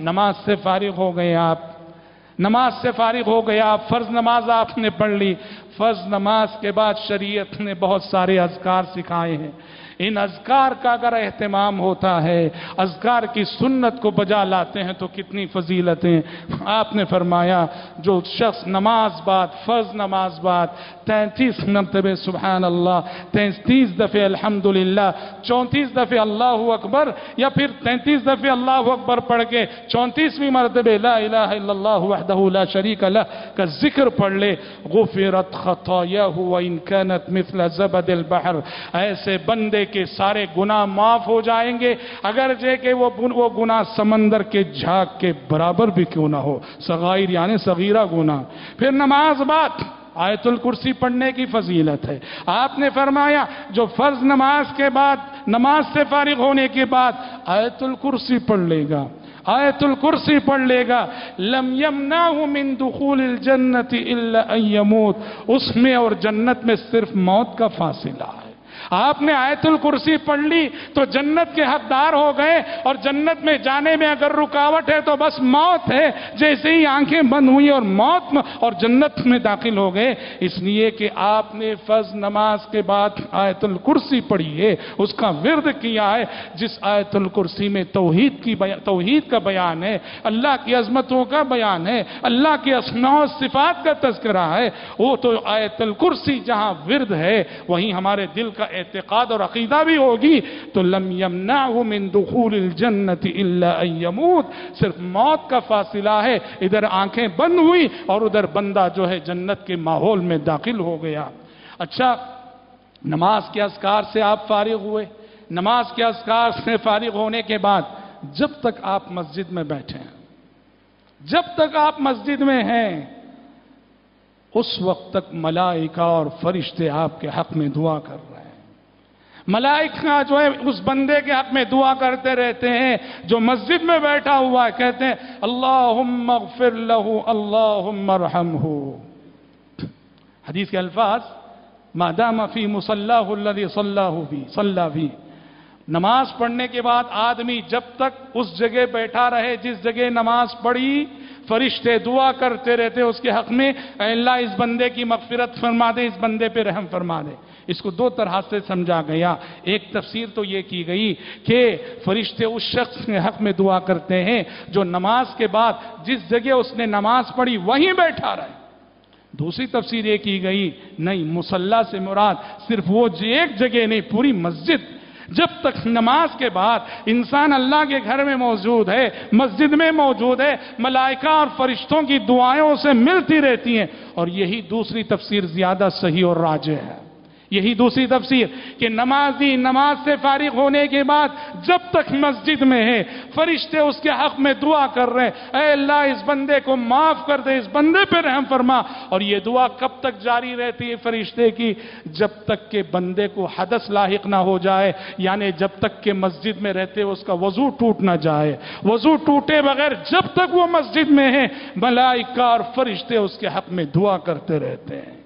नमाज से फारिग हो गए आप, नमाज से फारिग हो गए आप, फर्ज नमाज आपने पढ़ ली। फर्ज नमाज के बाद शरीयत ने बहुत सारे अज़कार सिखाए हैं। इन अज़कार का अगर एहतमाम होता है, अज़कार की सुन्नत को बजा लाते हैं तो कितनी फजीलतें। आपने फरमाया जो शख्स नमाज बाद, फर्ज नमाज बाद 33 मरतबे सुबहान अल्लाह, 33 दफ़े अल्हम्दुलिल्लाह, 34 दफ़े अल्लाहु अकबर, या फिर 33 दफ़े अल्लाहु अकबर पढ़ के 34वीं मरतबे ला इलाहा इल्लल्लाहु वहदहु ला शरीका लह का जिक्र पढ़ ले, गुफ़िरत ख़तायाहु व इन कानत मिस्ल ज़बदिल बहर, ऐसे बंदे के सारे गुनाह माफ हो जाएंगे, अगर जे के वो गुनाह समंदर के झाग के बराबर भी क्यों ना हो, सगाइर यानी सगीरा गुनाह। फिर नमाज बाद आयतुल कुर्सी पढ़ने की फजीलत है। आपने फरमाया जो फर्ज नमाज के बाद, नमाज से फारिग होने के बाद आयतुल कुर्सी पढ़ लेगा, आयतुल कुर्सी पढ़ लेगा, लम यमनाहु मिन दुखूलिल जन्नति इल्ला अन यमूत, उसमें और जन्नत में सिर्फ मौत का फासिला है। आपने आयतुल कुर्सी पढ़ ली तो जन्नत के हकदार हो गए, और जन्नत में जाने में अगर रुकावट है तो बस मौत है। जैसे ही आंखें बंद हुई और मौत और जन्नत में दाखिल हो गए। इसलिए कि आपने फर्ज नमाज के बाद आयतुल कुर्सी पढ़ी है, उसका विर्द किया है, जिस आयतुल कुर्सी में तौहीद का बयान है, अल्लाह की अजमतों का बयान है, अल्लाह के अस्मा व सिफात का तज़किरा है, वो तो आयतुल कुर्सी जहां विर्द है वहीं हमारे दिल का एतिकाद और अकीदा भी होगी। तो लम यमनाहु मिन दुखूलिल जन्नति इल्ला अन यमूत, सिर्फ मौत का फासिला है। इधर आंखें बंद हुई और उधर बंदा जो है जन्नत के माहौल में दाखिल हो गया। अच्छा, नमाज के अज़कार से आप फारिग हुए, नमाज के अज़कार से फारिग होने के बाद जब तक आप मस्जिद में बैठे हैं, जब तक आप मस्जिद में हैं, उस वक्त तक मलाइका और फरिश्ते आपके हक में दुआ कर रहे हैं। मलाइका जो है उस बंदे के हक में दुआ करते रहते हैं जो मस्जिद में बैठा हुआ है, कहते हैं अल्लाहुम्मा अग़फ़िर लहू अल्लाहुम्मा अर्हमहू। हदीस के अल्फाज मादामा फी मुसल्लाहु अल्लज़ी सल्ला फी, नमाज पढ़ने के बाद आदमी जब तक उस जगह बैठा रहे जिस जगह नमाज पढ़ी, फरिश्ते दुआ करते रहते उसके हक में, अल्लाह इस बंदे की मग़फ़िरत फरमा दे, इस बंदे पे रहम फरमा दे। इसको दो तरह से समझा गया। एक तफसीर तो ये की गई कि फरिश्ते उस शख्स के हक में दुआ करते हैं जो नमाज के बाद जिस जगह उसने नमाज पढ़ी वहीं बैठा रहे। दूसरी तफसीर ये की गई, नहीं, मुसल्ला से मुराद सिर्फ वो एक जगह नहीं, पूरी मस्जिद। जब तक नमाज के बाद इंसान अल्लाह के घर में मौजूद है, मस्जिद में मौजूद है, मलाइका और फरिश्तों की दुआएं उसे मिलती रहती हैं। और यही दूसरी तफसीर ज्यादा सही और राजिह है। यही दूसरी तफसीर कि नमाजी नमाज से फारिग होने के बाद जब तक मस्जिद में है, फरिश्ते उसके हक में दुआ कर रहे हैं, ऐ अल्लाह इस बंदे को माफ कर दे, इस बंदे पे रहम फरमा। और ये दुआ कब तक जारी रहती है फरिश्ते की? जब तक के बंदे को हदस लाहिक ना हो जाए, यानी जब तक के मस्जिद में रहते उसका वजू टूट ना जाए। वजू टूटे बगैर जब तक वो मस्जिद में है, मलाइका और फरिश्ते उसके हक में दुआ करते रहते हैं।